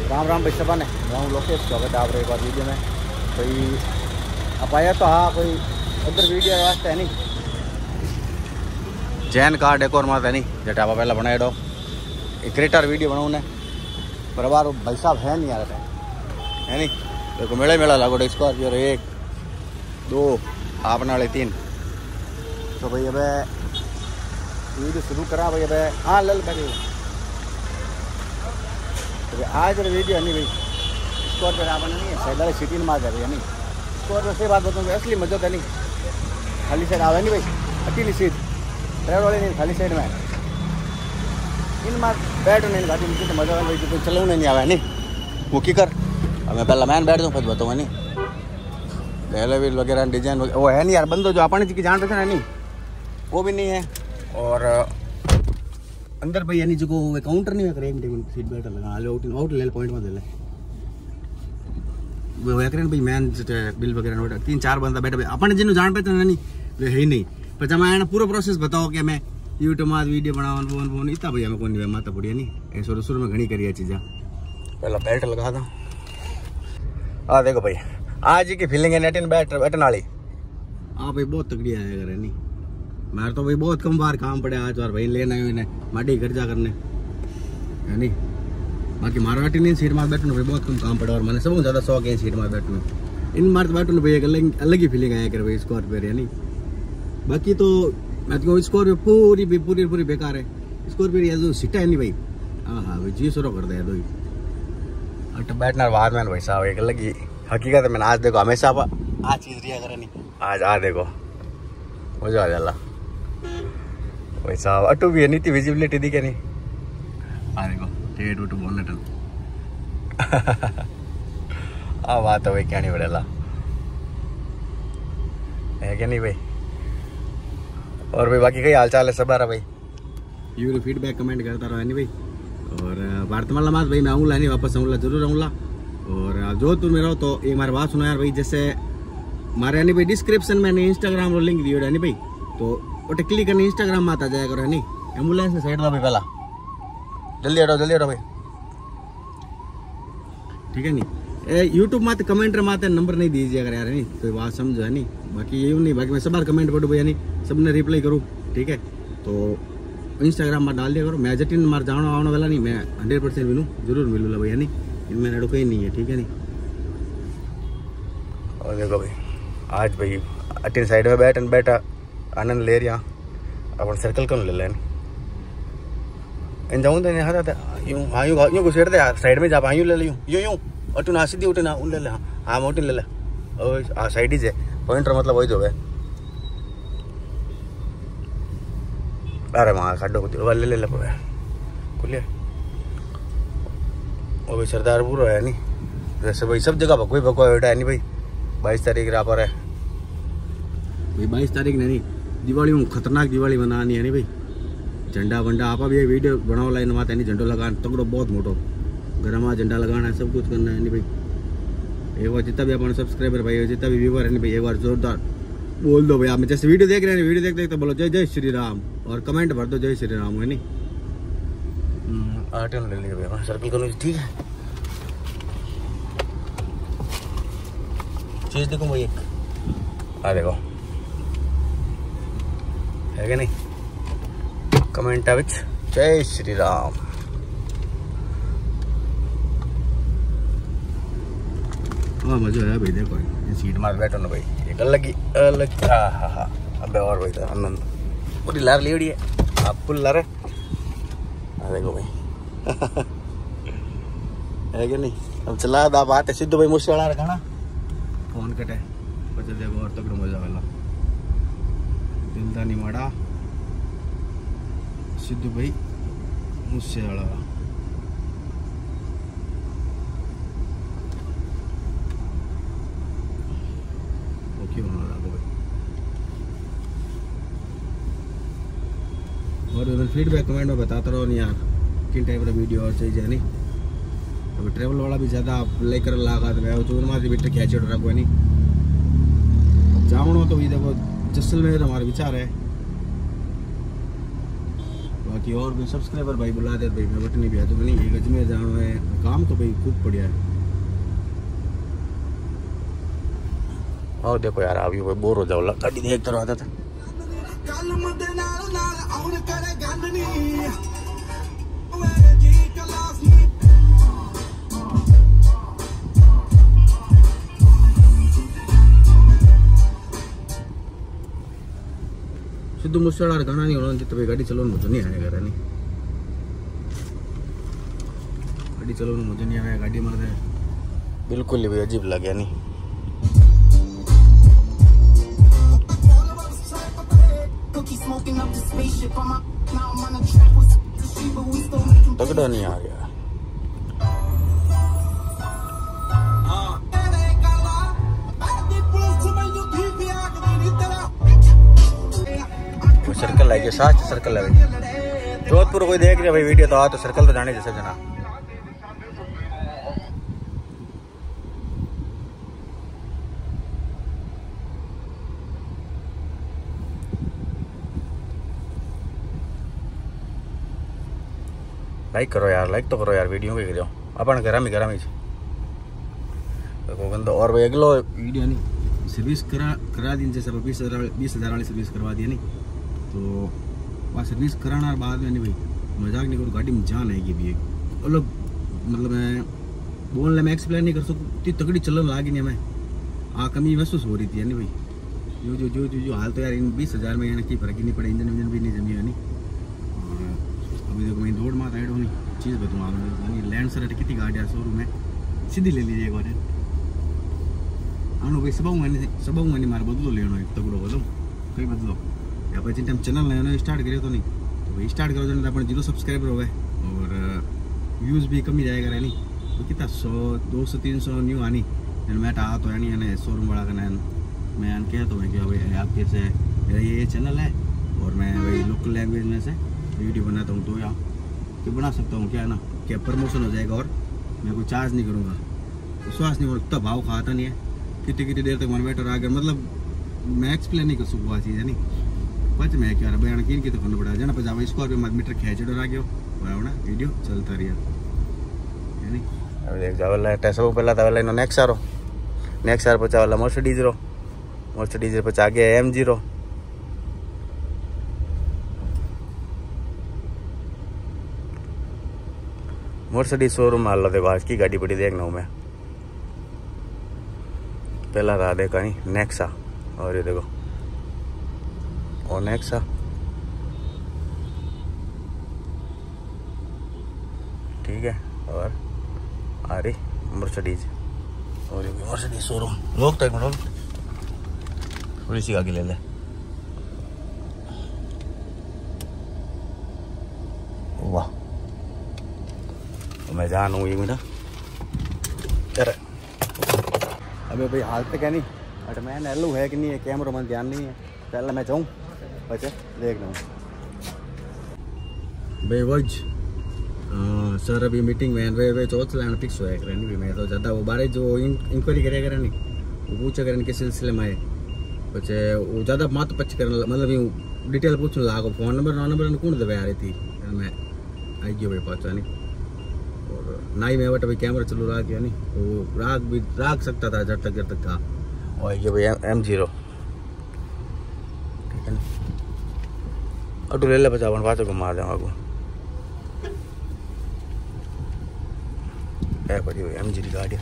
राम राम भाई सबा ने गाँव लोकेश स्वागत है आप एक बार वीडियो में। कोई आप आया तो हाँ कोई उधर वीडियो वास्ते है नहीं जैन का डेकोर माता नहीं जेटा आप पहला बनाए डो एक क्रिएटर वीडियो बनाऊँ ने बराबर भाई साहब है नहीं यार है नहीं देखो मेला मेला लागो स्कॉर्पियो 1 2 आपने वाले 3 तो भाई अब वीडियो शुरू करा भाई अब हाँ लल भाई तो आज वीडियो नहीं भाई स्कॉर्पियो आपने नहीं है सैदा सिटी में मार है नहीं स्कॉर्पियो से बात बताऊँ असली मजा तो नहीं खाली साइड आवे नहीं भाई अकेली सीट ड्राइवर वाले नहीं खाली साइड में इन मार बैठ नहीं गाड़ी में मजा भाई तो चलो नहीं आवे नहीं वो की कर मैं पहला मैन बैठ दूँ फिर बताऊँगा नहीं एलो व्हील वगैरह डिजाइन वगैरह वो है नहीं यार बंदो जो अपने की जान पहचान है नहीं वो भी नहीं है। और अंदर भाई यानी जो काउंटर नहीं है एक सीट बेल्ट लगा ले आउट ले पॉइंट में दे ले वो है भाई मैन बिल वगैरह नोट 3-4 बंदा बैठे भाई अपने जिन्हों जान पहचान नहीं वे है ही नहीं पर जब मैं पूरा प्रोसेस बताओ कि मैं यूट्यूब में वीडियो बनाओ वो इतना भैया मैं कौन माता पड़ी नहीं शुरू शुरू में घनी करी चीज़ा पहला बेल्ट लगा था। हाँ देखो भाई आज की फीलिंग है नेटिन बैठने वाली हाँ भाई बहुत तगड़ी आया करे नहीं मेरे तो भाई बहुत कम बार काम पड़े आज बार भाई लेना है इन्हें माटी खर्चा करने है नहीं बाकी मार बैठी नहीं सीट मार बैठने भाई बहुत कम काम पड़ा और मैंने सबसे ज़्यादा शौक है सीट मार बैठने इन मार बैठने भाई एक अलग ही फीलिंग आया करे भाई स्कॉर्पियो है नहीं बाकी तो मैं तो स्कॉर्पियो पूरी बेकार है स्कॉर्पियो जो सीटा है नहीं भाई हाँ भाई जी शुरू कर दे दो तो बैठना बाद में भाई साहब एक अलग ही हकीकत है। मैंने आज देखो हमेशा आज चीज़ रिया करे नहीं आज आ देखो मजा आ जाला भाई साहब अटू भी है नहीं थी विजिबिलिटी दिखे नहीं आ देखो टेट उट बोनट हाँ बात है भाई क्या नहीं बढ़ेला है क्या नहीं भाई। और भाई बाकी कई हाल चाल है सब आ रहा भाई यू फीडबैक कमेंट करता रहा नहीं भाई। और वर्तमान मात भाई मैं आऊँगा नहीं वापस आऊँगा जरूर आऊँगा। और जोधपुर में रहो तो एक हमारी बात सुनो यार भाई जैसे हमारे यानी भाई डिस्क्रिप्शन में इंस्टाग्राम और लिंक दियो नहीं भाई तो वो क्लिक करने इंस्टाग्राम में आता जाएगा है नहीं एम्बुलेंस में साइड दो भाई पहला जल्दी हटो भाई ठीक है नहीं यूट्यूब में कमेंट माते नंबर नहीं दीजिए अगर यार नहीं कोई बात समझो है नहीं बाकी ये नहीं बाकी मैं सब बार कमेंट पढ़ूँ भाई नहीं सबने रिप्लाई करूँ ठीक है तो इंस्टाग्राम में डाल दिया करो मैं जटिन मार जाना आने वाला नहीं मैं 100% मिलूँ जरूर मिलूँगा भैया नहीं इनमें लड़ो कहीं नहीं है ठीक है नहीं। और देखो भाई आज भाई अटिन साइड में बैठा आनंद ले रहा अपन सर्कल कौन ले लें इन जाऊँ तो नहीं हाथ यूँ हाँ यूँ घुसेड़ दे साइड में जा पा यूँ ले यूँ यूँ अटून हाँ सीधी उठे उन ले ले हाँ मोटिन ले ले और साइड ही से पॉइंटर मतलब वही जो है अरे वहाँ खाडो को ले ले खुलिए वो भाई सरदारपुर है नहीं जैसे भाई सब जगह भगवाई भगवा बैठा है नहीं भाई 22 तारीख रहा पर है भाई 22 तारीख नहीं दिवाली में खतरनाक दिवाली मनानी है नहीं भाई झंडा वंडा आप भी वीडियो बनाओ लाइन माता नहीं झंडो लगा तगड़ो बहुत मोटो घर में झंडा लगाना है सब कुछ करना है नहीं भाई एक बार जितना भी अपना सब्सक्राइबर भाई जितना भी व्यूवर है नहीं भाई एक बार जोरदार बोल दो भाई आप जैसे वीडियो देख रहे हैं वीडियो देखते तो बोलो जय जय श्री राम और कमेंट भर दो जय श्री राम है नहीं ले लिया सर्कल करो ठीक है चीज देखो भाई एक आ देखो है क्या नहीं कमेंट विच जय श्री राम हाँ मजा आया भाई देखो सीट मार बैठो ना भाई एक अलग हाँ अबे और भाई आनंद पूरी लार ली है आप फुल लार है देखो भाई है क्या नहीं अब चला दा बात है सिद्धू भाई मुझसे वाला रखा ना फोन कटे बचे देखो और तक मजा वाला दिलदा नहीं माड़ा सिद्धू भाई मुझसे वाला और फीडबैक कमेंट में बताता रहो नहीं यार किन टाइप का वीडियो और चाहिए नहीं अब ट्रेवल वाला भी ज़्यादा लेकर लगा तो मैं चून मार बेटे कैचेट रखो नहीं जाओ तो ये देखो जैसलमेर हमारा विचार है बाकी और भी सब्सक्राइबर भाई बुला दे भाई मैं बटनी भी है तो नहीं अजमेर जाना है कहाँ काम तो भाई खूब बढ़िया है। और देखो यार अभी वो बोर हो जाओ गाड़ी देखते रहो आदत सिद्धू मूसेवाला गाना नहीं होना तो भाई गाड़ी चलाने मुझे नहीं आएगा नहीं गाड़ी चलाने मुझे नहीं आया गाड़ी मारे बिल्कुल ही भाई अजीब लगे नहीं तगड़ा नहीं आ गया सर्कल है साथ सर्कल है जोधपुर कोई देख रहे भाई वीडियो तो आ तो सर्कल तो जाने जैसे जना लाइक करो यार लाइक तो करो यार वीडियो के करो अपन गरम ही देखो बंदा और भाई अगलो वीडियो नहीं सर्विस करा दी जैसे 20,000 वाली सर्विस करवा दी नहीं तो वहाँ सर्विस कराना बाद में नहीं भाई मजाक नहीं करो गाड़ी में जान आएगी भी एक अलग मतलब मैं बोलने में एक्सप्लेन नहीं कर सकूँ इतनी तगड़ी चलन लागी नहीं हमें कमी महसूस हो रही थी नहीं भाई जो जो जो जो जो हाल तो यार इन 20,000 में की फर्क ही नहीं पड़ा इंजन भी नहीं जमी है नहीं और अभी देखो मैं दौड़ मार राइड होनी चीज़ बताऊँ लैंड सर कितनी गाड़ियाँ शोरूम में सीधी ले लीजिए एक बार भाई सब मारे बदलो लेना एक तगड़ो बोलो कहीं बदलो या पे टाइम चैनल नया स्टार्ट करे तो नहीं तो भाई स्टार्ट करो तो अपने 0 सब्सक्राइबर हो गए और व्यूज़ भी कम ही जाएगा नहीं तो कितना 100-200-300 न्यू आनी मैं आ तो है नहीं शोरूम बड़ा करना मैं कहता हूँ कि भाई आपके से मेरा ये चैनल है और मैं भाई लोकल लैंग्वेज में से वीडियो बनाता हूँ तो या तो बना सकता हूँ क्या है ना क्या प्रमोशन हो जाएगा और मैं कोई चार्ज नहीं करूँगा विश्वास नहीं इतना भाव खाता नहीं है कितनी देर तक मोनिवेटर आ गया मतलब मैं एक्सप्लेन नहीं कर सकूँ चीज़ है नहीं पच मैं क्या बयान किन की तो करना पड़ा जाना पचा स्कॉर्पियो मत मीटर खेच डर आ गया ना वीडियो चलता रहा है नहीं अभी देख जाओ सब पहला था वाला नेक्सा रो नेक्सा पचा वाला मर्सिडीज पचा आगे M0 मर्सिडीज शोरूम मान लो देखो आज की गाड़ी बड़ी देखना हूँ मैं पहला था देखा नहीं नेक्सा और ये देखो और नेक्सा ठीक है और आ रही मर्सिडीज और ये मर्सिडीज शोरूम लोग तक थोड़ी सी आगे ले ले वाह तो मैं जानू ये मेरा अरे अबे भाई हाल तक है नहीं अरे मैं एलू है कि नहीं है कैमरा में ध्यान नहीं है पहले मैं जाऊँ बच्चे देख लूँ भाई वज सर अभी मीटिंग में वे चौथ लाइन फिक्स हुआ है नहीं मैं तो ज़्यादा वो बारे जो इंक्वायरी करेगा नहीं वो पूछा करें के सिलसिले में बच्चे वो ज़्यादा मत पच कर मतलब यूँ डिटेल पूछने लागो फोन नंबर कौन दबा आ रही थी मैं आई गयो भाई पहुँचा नहीं और ना ही मैं बट भाई कैमरा चलू रहा गया नहीं वो राग सकता था जब तक का और ये भाई M0 ठीक है ना ऑटो ले ले बचा अपन पाँचों को मार जाऊँ है पड़ी हुई MG की गाड़ी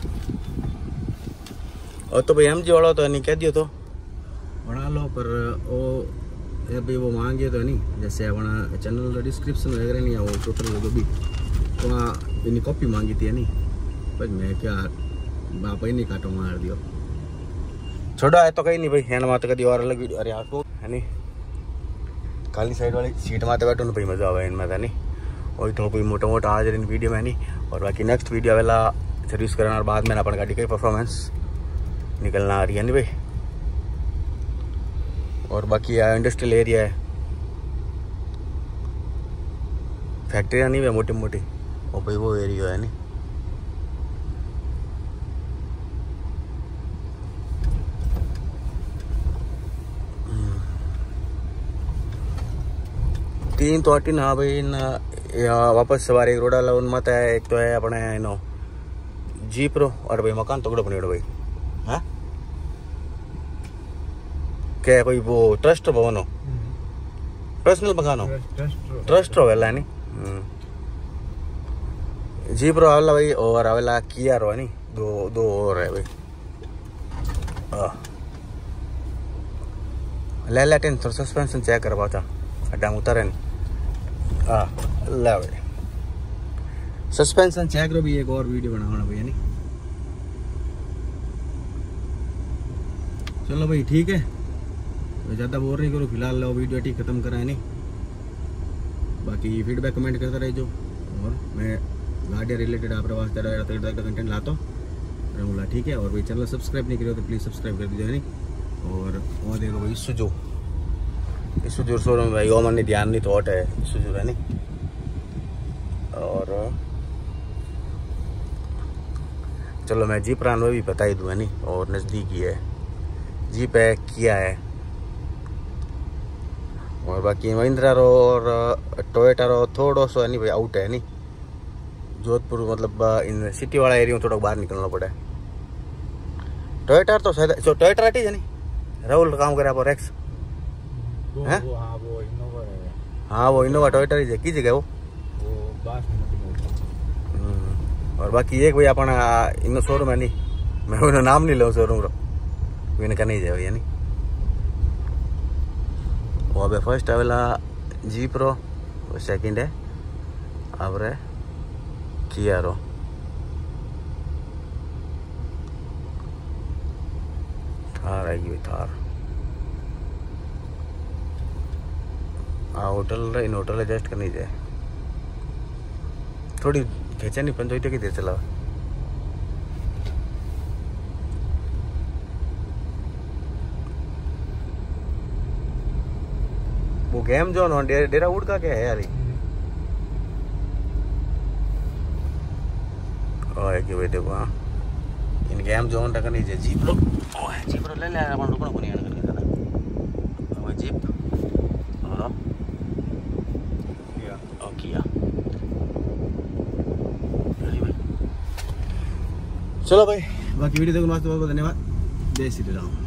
और तो भाई MG वाला तो नहीं कह दियो तो बना लो पर वो भाई वो मांगे तो नहीं जैसे अपना चैनल डिस्क्रिप्शन वगैरह नहीं है वो टोटल जो भी वहाँ इन्हीं कॉपी मांगी थी नहीं पर मैं क्या बाप ही नहीं काटो मार दियो छोड़ा है तो कहीं नहीं भाई हैंड माते कभी और अलग वीडियो अरे यार तो है नहीं खाली साइड वाली सीट माते बैठो ना भाई मजा आवा इनमें था नहीं वही तो कोई मोटा मोटा आज इन वीडियो में नहीं और बाकी नेक्स्ट वीडियो वाला सर्विस करना और बाद में अपन गाड़ी की परफॉर्मेंस निकलना आ रही है नहीं भाई और बाकी इंडस्ट्रियल एरिया है फैक्ट्रियाँ नहीं है मोटी मोटी और भाई वो एरिया है नहीं तीन तो अटी ना भाई वापस सवार एक रोड वाला उन मत है एक तो है अपने नो जीप रो और भाई मकान तगड़ो बनेड़ो भाई। हाँ क्या कोई वो ट्रस्ट भवन हो, पर्सनल मकान हो, ट्रस्ट रो वेला नहीं। जीप रो आवेला भाई और आवेला किया रो नहीं, दो और है भाई। ले ले टेन थोड़ा सस्पेंशन चेक करवा था अड्डा उतारे नहीं। ले भाई सस्पेंशन चेक करो भी, एक और वीडियो बनाना भैया नहीं। चलो भाई ठीक है, मैं ज़्यादा बोर नहीं करूँ फिलहाल, लो वीडियो ठीक खत्म करा है नहीं। बाकी फीडबैक कमेंट करता रहे जो, और मैं गाड़िया रिलेटेड आप वास्ते कंटेंट लाता हूँ ठीक है। और भाई चैनल सब्सक्राइब नहीं करो तो प्लीज़ सब्सक्राइब कर दीजिए नहीं। और देखो भाई सुजू शोरूम भाई ओमन नहीं ध्यान नहीं थॉट है सुजू है नहीं। और चलो मैं जीप रान में भी बता ही दूँ है नहीं, और नज़दीक ही है जीप है, किया है। और बाकी महिंद्रा रो और टोयोटा रो थोड़ो सो है नहीं भाई आउट है नहीं, जोधपुर मतलब इन सिटी वाला एरिया में थोड़ा बाहर निकलना पड़ा है। टोयोटा तो शायद जो टोयोटा है नहीं, राहुल काम करे आप एक्स है। हाँ वो इनोवा टोयोटा ही की जगह वो और बाकी एक भाई अपना इन शोरूम है नहीं, मैं उन्हें नाम नहीं लो शोरूम रो इनका नहीं जाए भैया नहीं। वो अब फर्स्ट आवेला जीप रो, सेकंड है अब रे किया रो। थार आएगी भाई Thar. Hotel in hotel adjust करनी जाए थोड़ी खेचा नहीं पंचोइटे की देर चला। वो गेम जोन हो डेरा वुड का क्या है यार भाई देखो। हाँ इन गेम जोन तक नहीं जाए जीप लो ले ले अपन रुकना को नहीं आने करके वो जीप और किया। चलो भाई बाकी वीडियो देखने वास्ते बहुत बहुत धन्यवाद। जय श्री राम।